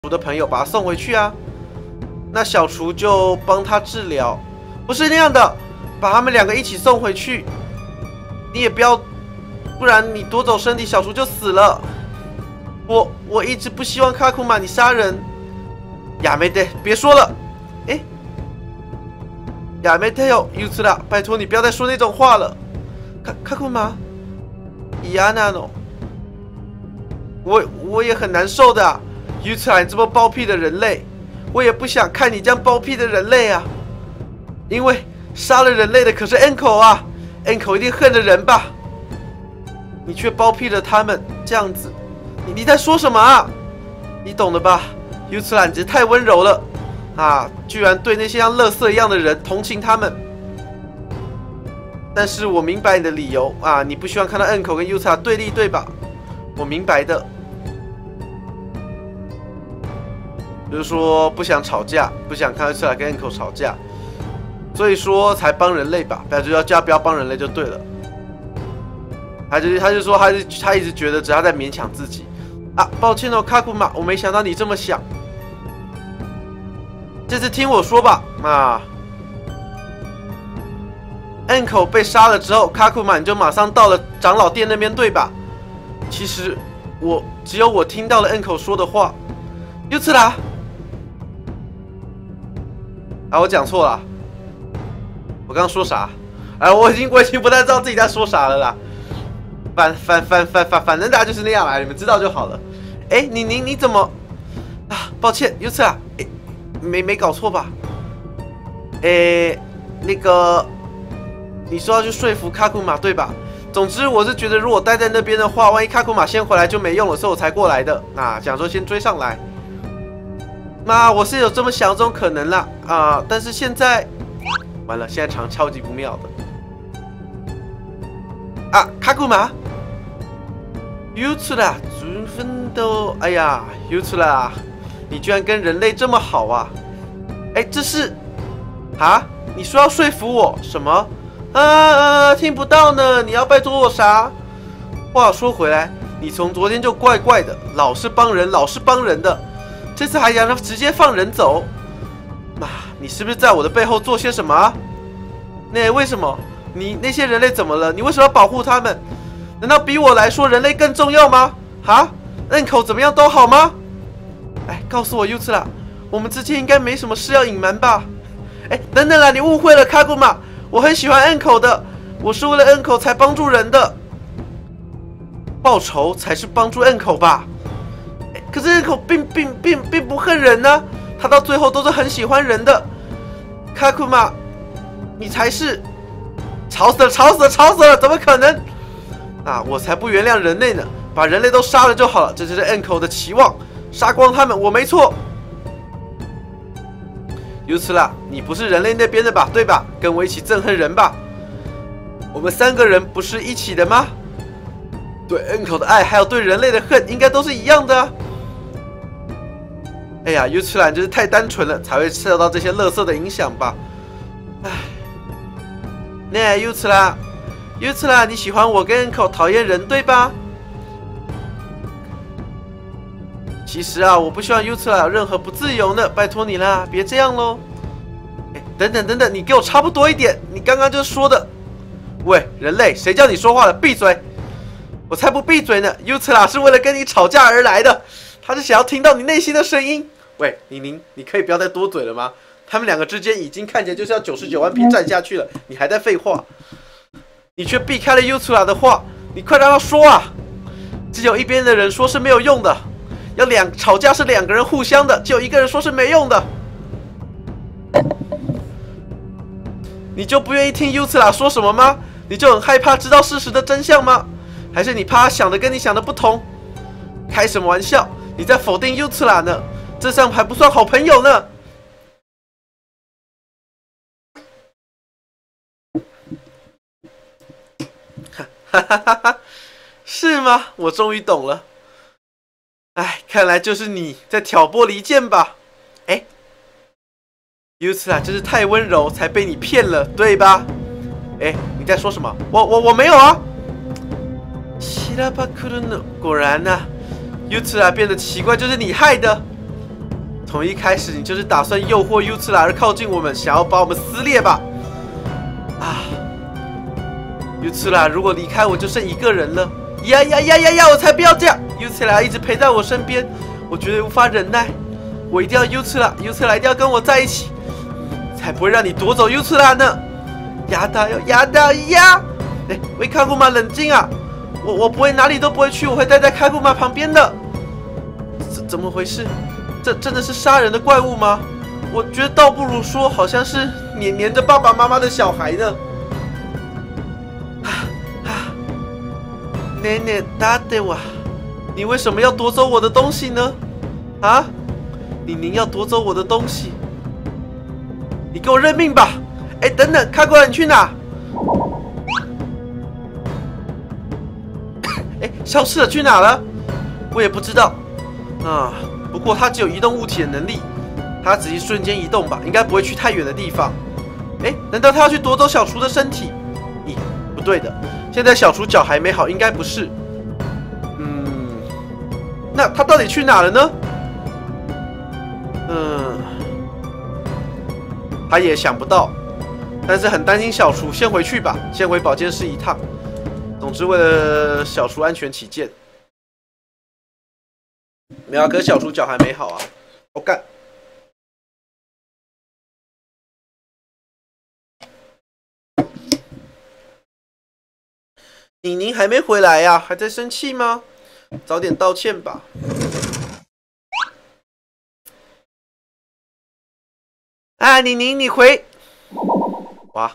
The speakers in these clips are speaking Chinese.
厨的朋友把他送回去啊。那小厨就帮他治疗，不是那样的，把他们两个一起送回去。你也不要，不然你夺走身体，小厨就死了。我一直不希望卡库玛你杀人。亚美得，别说了。哎，亚美得哟，尤次拉，拜托你不要再说那种话了。卡库玛，伊亚娜诺，我也很难受的、啊。尤次拉，你这么包庇的人类。我也不想看你这样包庇的人类啊，因为杀了人类的可是 Enko 啊 ，Enko 一定恨着人吧？你却包庇了他们，这样子，你在说什么啊？你懂的吧？尤次拉，你太温柔了啊！居然对那些像垃圾一样的人同情他们。但是我明白你的理由啊，你不希望看到 Enko 跟尤次拉对立，对吧？我明白的。就是说不想吵架，不想看到出来跟 Enko 吵架，所以说才帮人类吧，不要帮人类就对了。他就说他一直觉得只要在勉强自己啊，抱歉哦，卡库玛，我没想到你这么想。这次听我说吧，啊 ，Enko 被杀了之后，卡库玛你就马上到了长老殿那边对吧？其实只有我听到了 Enko 说的话，尤次拉。啊，我讲错了，我刚刚说啥？哎，我已经不太知道自己在说啥了啦。反正大家就是那样啦，你们知道就好了。哎，你怎么啊？抱歉，尤次啊，哎，没搞错吧？哎，那个，你说要去说服卡库玛对吧？总之我是觉得如果待在那边的话，万一卡库玛先回来就没用了，所以我才过来的。啊，想说先追上来。那我是有这么想这种可能啦啊，但是现在完了，现在场超级不妙的啊！卡库玛，尤次拉，准分都，哎呀，尤次拉，你居然跟人类这么好啊！哎，这是啊？你说要说服我什么？听不到呢，你要拜托我啥？话说回来，你从昨天就怪怪的，老是帮人的。这次还想让直接放人走，妈，你是不是在我的背后做些什么啊？那为什么？你那些人类怎么了？你为什么要保护他们？难道比我来说人类更重要吗？啊，Enko怎么样都好吗？哎，告诉我尤次拉，我们之间应该没什么事要隐瞒吧？哎，等等啦，你误会了，卡古玛，我很喜欢 Enko 的，我是为了 Enko 才帮助人的，报仇才是帮助 Enko 吧？可是Enko并不恨人呢，他到最后都是很喜欢人的。卡库玛，你才是吵死了，怎么可能？啊，我才不原谅人类呢，把人类都杀了就好了，这就是 Enko 的期望，杀光他们，我没错。尤次拉，你不是人类那边的吧？对吧？跟我一起憎恨人吧？我们三个人不是一起的吗？对 Enko 的爱还有对人类的恨，应该都是一样的啊。哎呀，尤次拉就是太单纯了，才会受到这些垃圾的影响吧？哎，那尤次拉，你喜欢我跟 Enko， 讨厌人对吧？其实啊，我不希望尤次拉有任何不自由呢，拜托你啦，别这样喽。哎，等等，你给我差不多一点，你刚刚就说的。喂，人类，谁叫你说话了？闭嘴！我才不闭嘴呢！尤次拉是为了跟你吵架而来的。他是想要听到你内心的声音。喂，你可以不要再多嘴了吗？他们两个之间已经看起来就是要99万匹战下去了，你还在废话，你却避开了尤次拉的话，你快让他说啊！只有一边的人说是没有用的，吵架是两个人互相的，只有一个人说是没用的。你就不愿意听尤次拉说什么吗？你就很害怕知道事实的真相吗？还是你怕他想的跟你想的不同？开什么玩笑！你在否定尤次拉呢？这样还不算好朋友呢。哈，是吗？我终于懂了。哎，看来就是你在挑拨离间吧？哎，尤次拉真是太温柔，才被你骗了，对吧？哎，你在说什么？我没有啊。希拉巴克鲁诺，果然啊。尤次拉变得奇怪，就是你害的。 从一开始你就是打算诱惑优次拉而靠近我们，想要把我们撕裂吧？啊，优次拉，如果离开我就剩一个人了。呀！我才不要这样！优次拉一直陪在我身边，我觉得无法忍耐。我一定要优次拉一定要跟我在一起，才不会让你夺走优次拉呢！压到！哎，喂，卡古玛，冷静啊！我不会哪里都不会去，我会待在卡古玛旁边的。怎么回事？这真的是杀人的怪物吗？我觉得倒不如说，好像是黏着爸爸妈妈的小孩呢。奶奶打的我，你为什么要夺走我的东西呢？啊，您要夺走我的东西，你给我认命吧！哎，等等，卡古玛，你去哪？哎，消失了，去哪了？我也不知道。啊，不过它只有移动物体的能力，它只是瞬间移动吧，应该不会去太远的地方。哎，难道它要去夺走小厨的身体？咦，不对的，现在小厨脚还没好，应该不是。那它到底去哪了呢？他也想不到，但是很担心小厨，先回去吧，先回保健室一趟。总之，为了小厨安全起见，没有啊，可是小厨脚还没好啊。我干！宁还没回来呀？还在生气吗？早点道歉吧。啊，宁，你回！哇！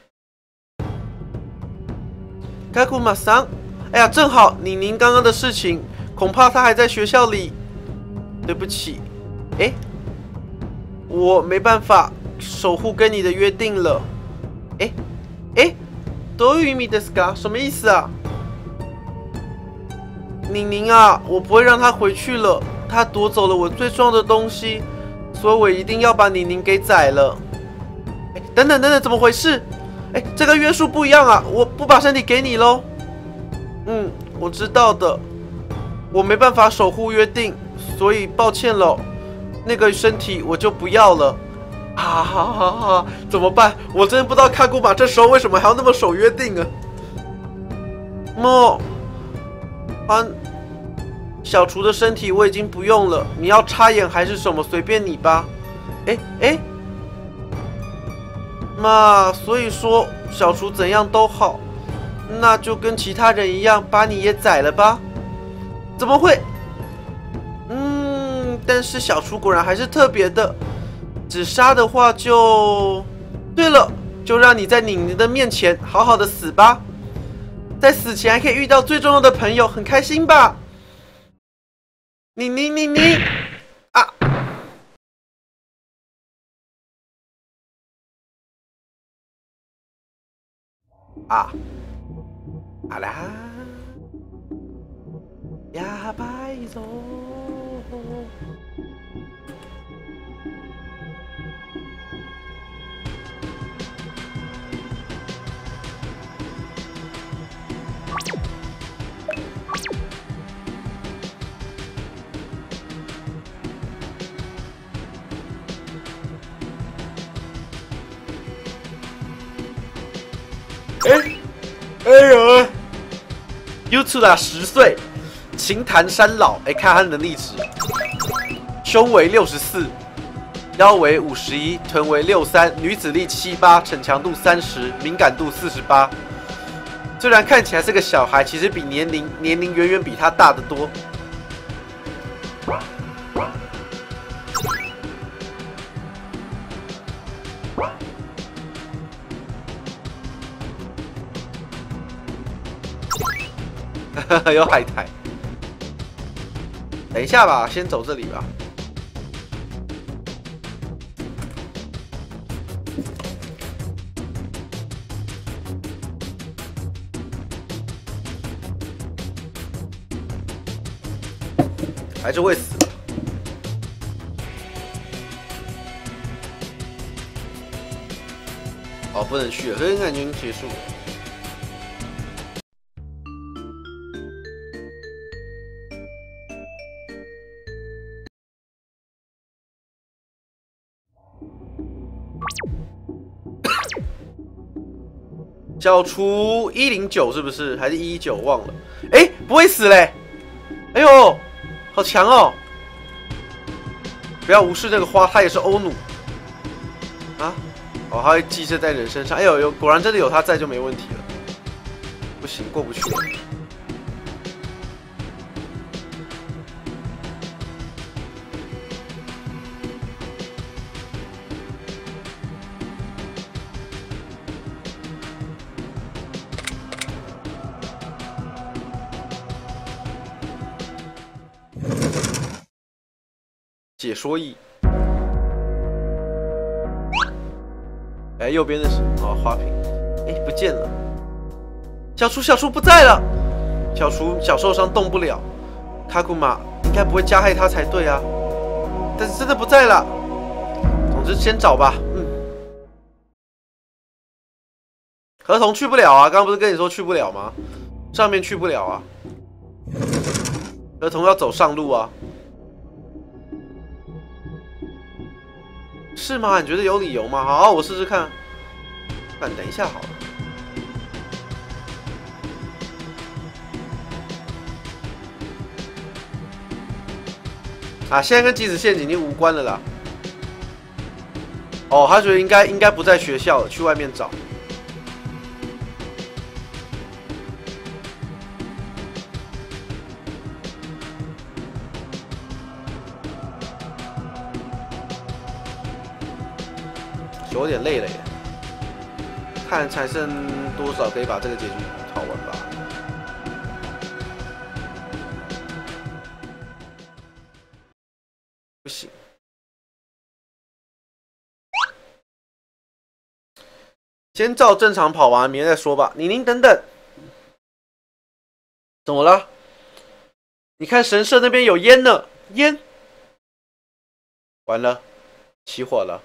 卡古玛桑，哎呀，正好宁刚刚的事情，恐怕他还在学校里。对不起，哎，我没办法守护跟你的约定了。哎，どういう意味ですか？什么意思啊？宁啊，我不会让他回去了，他夺走了我最重要的东西，所以我一定要把宁给宰了。哎，等等，怎么回事？哎，这个约束不一样啊！我不把身体给你喽。我知道的，我没办法守护约定，所以抱歉了。那个身体我就不要了。好，怎么办？我真的不知道卡古玛这时候为什么还要那么守约定啊？小厨的身体我已经不用了，你要插眼还是什么，随便你吧。那所以说小厨怎样都好，那就跟其他人一样，把你也宰了吧。怎么会？但是小厨果然还是特别的，只杀的话就……对了，就让你在宁的面前好好的死吧，在死前还可以遇到最重要的朋友，很开心吧？你好啦，やばいぞ。哎呦！优次拉10岁，琴弹山老。看他能力值，胸围64，腰围51，臀围63，女子力78，逞强度30，敏感度48。虽然看起来是个小孩，其实比年龄远远比他大得多。有海苔。等一下吧，先走这里吧。还是会死。哦，不能去了，黑暗已经结束了。 小厨109是不是？还是119？忘了。哎，不会死嘞！哎呦，好强哦！不要无视这个花，它也是欧努啊。哦，它会寄生在人身上。哎呦，果然真的有它在就没问题了。不行，过不去。解说翼。哎，右边的是哦，花瓶。哎，不见了。小厨不在了。小厨小受伤动不了。卡古玛应该不会加害他才对啊。但是真的不在了。总之先找吧。合同去不了啊，刚刚不是跟你说去不了吗？上面去不了啊。合同要走上路啊。是吗？你觉得有理由吗？好，我试试看。等一下好了。啊，现在跟即时陷阱已经无关了啦。哦，他觉得应该不在学校了，去外面找。有点累了耶，看还剩多少可以把这个结局跑完吧。不行，先照正常跑完，明天再说吧。宁等等，怎么了？你看神社那边有烟呢，烟，完了，起火了。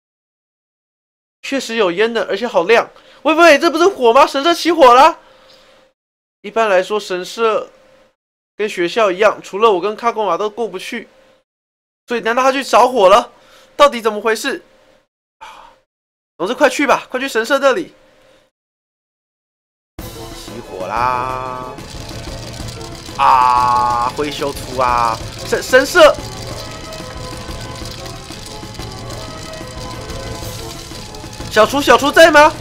确实有烟的，而且好亮。喂，这不是火吗？神社起火了。一般来说，神社跟学校一样，除了我跟卡古玛都过不去。所以难道他去着火了？到底怎么回事？总之快去吧，快去神社那里。起火啦！啊，灰修图啊，神社。小厨在吗？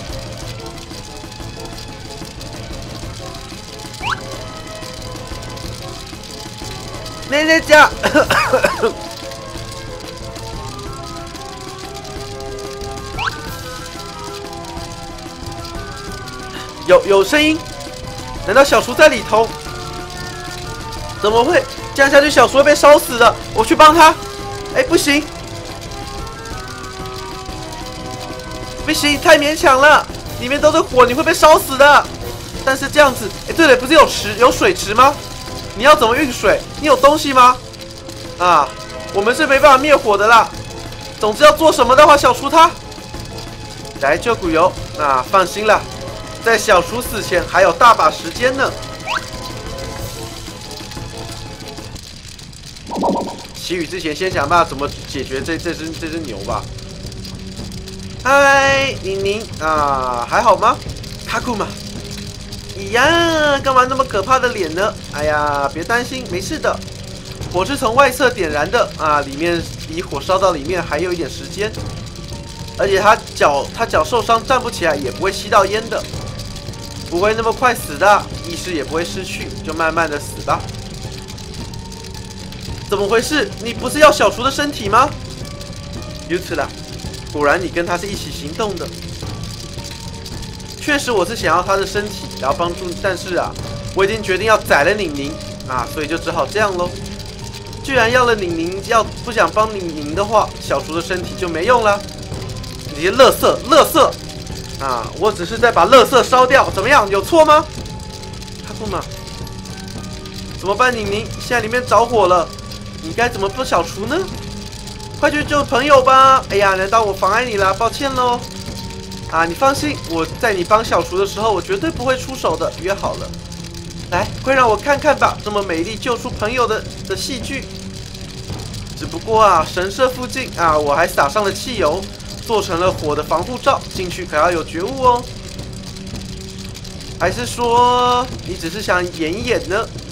那家有声音？难道小厨在里头？怎么会？这样下去，小厨会被烧死的。我去帮他。哎，不行。不行，太勉强了，里面都是火，你会被烧死的。但是这样子，哎，对了，不是有水池吗？你要怎么运水？你有东西吗？啊，我们是没办法灭火的啦。总之要做什么的话，小厨他来救古油。那放心了，在小厨死前还有大把时间呢。祈雨之前，先想办法怎么解决这只牛吧。嗨，宁啊，还好吗？卡库玛，咦呀，干嘛那么可怕的脸呢？哎呀，别担心，没事的。火是从外侧点燃的啊，里面离火烧到里面还有一点时间。而且他脚受伤，站不起来，也不会吸到烟的，不会那么快死的，意识也不会失去，就慢慢的死吧。怎么回事？你不是要小厨的身体吗？如此啦。果然你跟他是一起行动的。确实我是想要他的身体，然后帮助，但是啊，我已经决定要宰了宁啊，所以就只好这样咯。既然要了宁，要不想帮宁的话，小厨的身体就没用了。你些垃圾啊！我只是在把垃圾烧掉，怎么样？有错吗？卡库玛，怎么办？宁现在里面着火了，你该怎么帮小厨呢？快去救朋友吧！哎呀，难道我妨碍你了？抱歉喽。啊，你放心，我在你帮小厨的时候，我绝对不会出手的，约好了。来，快让我看看吧，这么美丽救出朋友的戏剧。只不过啊，神社附近啊，我还撒上了汽油， 做成了火的防护罩，进去可要有觉悟哦。还是说你只是想演一演呢？